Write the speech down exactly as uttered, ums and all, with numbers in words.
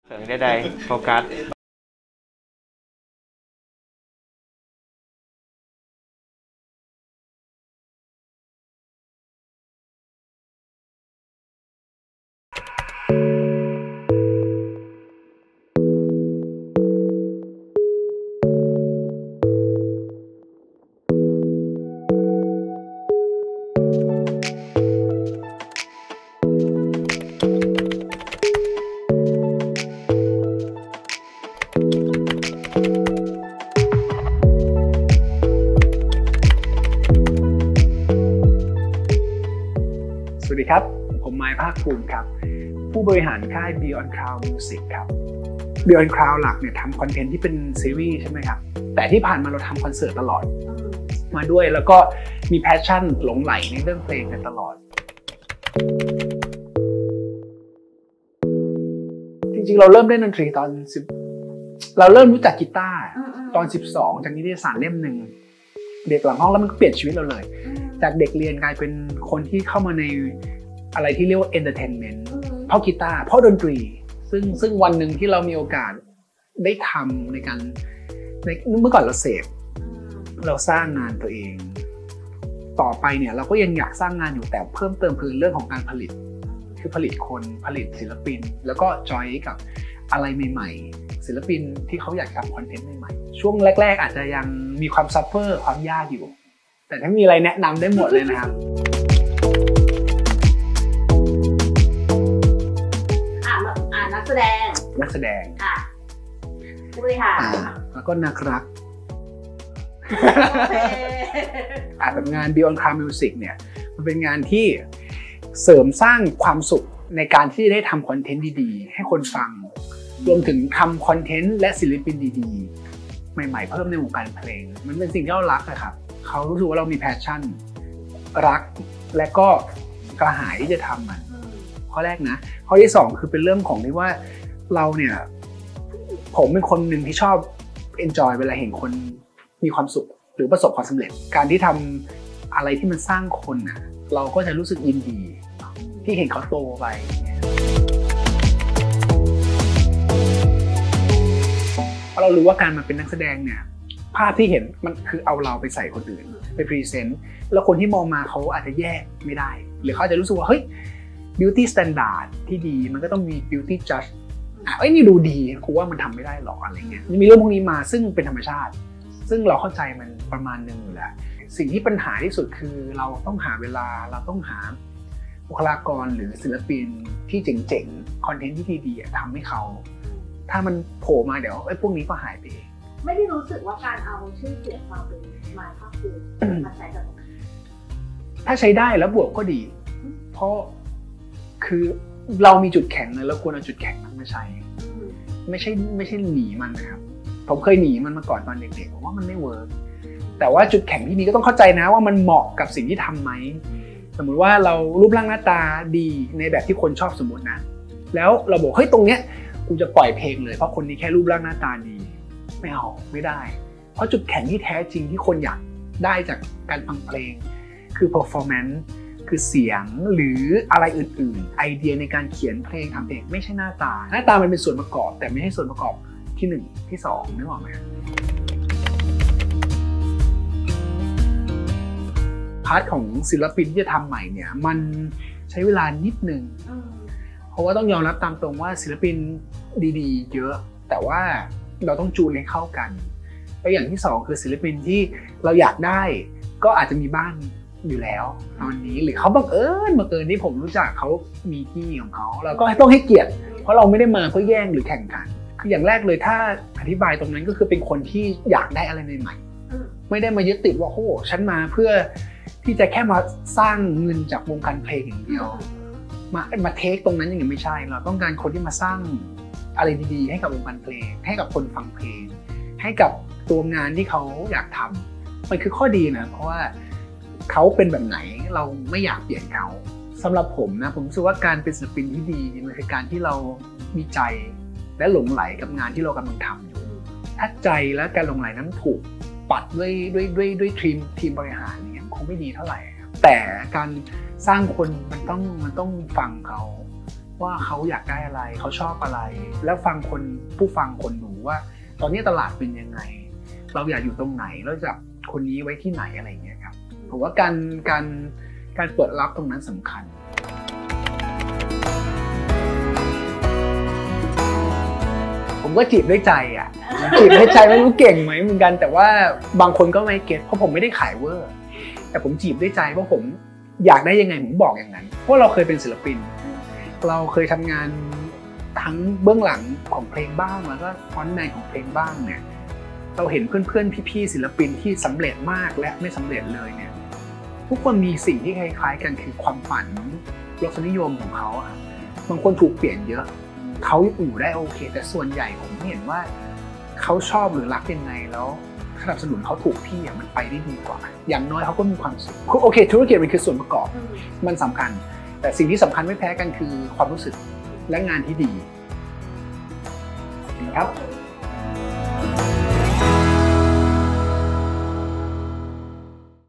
เขิงใดๆโฟกัสสวัสดีครับผมไมค์ภาคภูมิครับผู้บริหารค่าย Beyond Cloud Music ครับ Beyond Cloud หลักเนี่ยทำคอนเทนต์ที่เป็นซีรีส์ใช่ไหมครับแต่ที่ผ่านมาเราทำคอนเสิร์ตตลอดมาด้วยแล้วก็มีแพชชั่นหลงใหลในเรื่องเพลงกันตลอดจริงๆเราเริ่มเล่นดนตรีตอนสิบเราเริ่มรู้จักกีตาร์ตอนสิบสองจากนิตยสารเล่มหนึ่งเด็กหลังห้องแล้วมันเปลี่ยนชีวิตเราเลยจากเด็กเรียนกลายเป็นคนที่เข้ามาในอะไรที่เรียกว่าเอนเตอร์เทนเมนต์เพราะกีตาร์เพราะดนตรีซึ่งซึ่งวันหนึ่งที่เรามีโอกาสได้ทำในการในเมื่อก่อนเราเสพเราสร้างงานตัวเองต่อไปเนี่ยเราก็ยังอยากสร้างงานอยู่แต่เพิ่มเติมคือเรื่องของการผลิตคือผลิตคนผลิตศิลปินแล้วก็จอยกับอะไรใหม่ๆศิลปินที่เขาอยากทำคอนเทนต์ใหม่ๆช่วงแรกๆอาจจะยังมีความซัฟเฟอร์ความยากอยู่แต่ถ้ามีอะไรแนะนำได้หมดเลยนะครับอ่าอ่านักแสดงนักแสดงค่ะผู้บริหารแล้วก็นักรักอ่าแบบงาน Beyond Cloud Music เนี่ยมันเป็นงานที่เสริมสร้างความสุขในการที่ได้ทำคอนเทนต์ดีๆให้คนฟังรวมถึงทำคอนเทนต์และศิลปินดีๆใหม่ๆเพิ่มในวงการเพลงมันเป็นสิ่งที่เรารักอะครับเขารู้สึกว่าเรามีแพชชั่นรักและก็กระหายที่จะทำมันข้อแรกนะข้อที่สองคือเป็นเรื่องของที่ว่าเราเนี่ยผมเป็นคนหนึ่งที่ชอบ enjoy เวลาเห็นคนมีความสุขหรือประสบความสำเร็จการที่ทำอะไรที่มันสร้างคนน่ะเราก็จะรู้สึกยินดีที่เห็นเขาโตไปเพราะเรารู้ว่าการมาเป็นนักแสดงเนี่ยภาพที่เห็นมันคือเอาเราไปใส่คนอื่นไปพรีเซนต์แล้วคนที่มองมาเขาอาจจะแยกไม่ได้หรือเขาอาจจะรู้สึกว่าเฮ้ย beauty standard ที่ดีมันก็ต้องมี beauty judge อ่ะเอ้ยนี่ดูดีกูว่ามันทำไม่ได้หรอกอะไรเงี้ยมีเรื่องพวกนี้มาซึ่งเป็นธรรมชาติซึ่งเราเข้าใจมันประมาณนึงอยู่แล้วสิ่งที่ปัญหาที่สุดคือเราต้องหาเวลาเราต้องหาบุคลากรหรือศิลปินที่เจ๋งๆคอนเทนต์ที่ดีๆทำให้เขาถ้ามันโผล่มาเดี๋ยวไอ้พวกนี้ก็หายไปเองไม่ได้รู้สึกว่าการเอาชื่อเสียงความเป็นมาภาคภูมิมาใช้กับถ้าใช้ได้แล้วบวกก็ดีเพราะคือเรามีจุดแข็งเลยแล้วควรเอาจุดแข็งนั้นมาใช้ไม่ใช่ไม่ใช่หนีมันนะครับผมเคยหนีมันมาก่อนตอนเด็กๆผมว่ามันไม่เวิร์กแต่ว่าจุดแข็งที่นี้ก็ต้องเข้าใจนะว่ามันเหมาะกับสิ่งที่ทำไหมสมมุติว่าเรารูปร่างหน้าตาดีในแบบที่คนชอบสมมตินะแล้วเราบอกเฮ้ยตรงเนี้ยกูจะปล่อยเพลงเลยเพราะคนนี้แค่รูปร่างหน้าตาดีไม่เอาไม่ได้เพราะจุดแข็งที่แท้จริงที่คนอยากได้จากการฟังเพลงคือ performance คือเสียงหรืออะไรอื่นๆไอเดียในการเขียนเพลงทำเพลงไม่ใช่หน้าตาหน้าตามันเป็นส่วนประกอบแต่ไม่ใช่ส่วนประกอบที่หนึ่งที่สองนึกออกไหมพาร์ทของศิลปินที่จะทำใหม่เนี่ยมันใช้เวลานิดนึงเพราะว่าต้องยอมรับตามตรงว่าศิลปินดีๆเยอะแต่ว่าเราต้องจูนให้เข้ากันแล้วอย่างที่สองคือศิลปินที่เราอยากได้ก็อาจจะมีบ้านอยู่แล้วตอนนี้หรือเขาบังเอิญบังเอิญที่ผมรู้จักเขามีที่ของเขาเราก็ต้องให้เกียรติเพราะเราไม่ได้มาเพื่อแย่งหรือแข่งขันคืออย่างแรกเลยถ้าอธิบายตรงนั้นก็คือเป็นคนที่อยากได้อะไรใหม่ๆไม่ได้มายึดติดว่าโอ้ฉันมาเพื่อที่จะแค่มาสร้างเงินจากวงการเพลงอย่างเดียวมามาเทคตรงนั้นอย่างนี้ไม่ใช่เราต้องการคนที่มาสร้างอะไรดีๆให้กับวงการเพลงให้กับคนฟังเพลงให้กับตัวงานที่เขาอยากทำมันคือข้อดีนะเพราะว่าเขาเป็นแบบไหนเราไม่อยากเปลี่ยนเขาสำหรับผมนะผมรู้สึกว่าการเป็นศิลปินที่ดีมันคือการที่เรามีใจและหลงไหลกับงานที่เรากำลังทำอยู่ถ้าใจและการหลงไหลนั้นถูกปัดด้วยด้วยด้วยด้วยทีมทีมบริหารอย่างเงี้ยคงไม่ดีเท่าไหร่แต่การสร้างคนมันต้องมันต้องฟังเขาว่าเขาอยากได้อะไรเขาชอบอะไร แล้วฟังคนผู้ฟังคนดูว่าตอนนี้ตลาดเป็นยังไงเราอยากอยู่ตรงไหนเราจะคนนี้ไว้ที่ไหนอะไรอย่างเงี้ยครับผมว่าการการการเปิดรับตรงนั้นสำคัญผมก็จีบด้วยใจอ่ะจีบด้วยใจไม่รู้เก่งไหมเหมือนกันแต่ว่าบางคนก็ไม่เก็ตเพราะผมไม่ได้ขายเวอร์แต่ผมจีบด้วยใจเพราะผมอยากได้ยังไงผมบอกอย่างนั้นเพราะเราเคยเป็นศิลปินเราเคยทำงานทั้งเบื้องหลังของเพลงบ้างแล้วก็ฟอนต์ในของเพลงบ้างเนี่ยเราเห็นเพื่อนๆพี่ๆศิลปินที่สำเร็จมากและไม่สำเร็จเลยเนี่ยทุกคนมีสิ่งที่คล้ายๆกันคือความฝันรสนิยมของเขาอะบางคนถูกเปลี่ยนเยอะเขาอยู่ได้โอเคแต่ส่วนใหญ่ผมเห็นว่าเขาชอบหรือรักยังไงแล้วสนับสนุนเขาถูกที่อ่ะมันไปได้ดีกว่าอย่างน้อยเขาก็มีความสุขโอเคธุรกิจมันคือส่วนประกอบมันสำคัญแต่สิ่งที่สำคัญไม่แพ้กันคือความรู้สึกและงานที่ดีครับ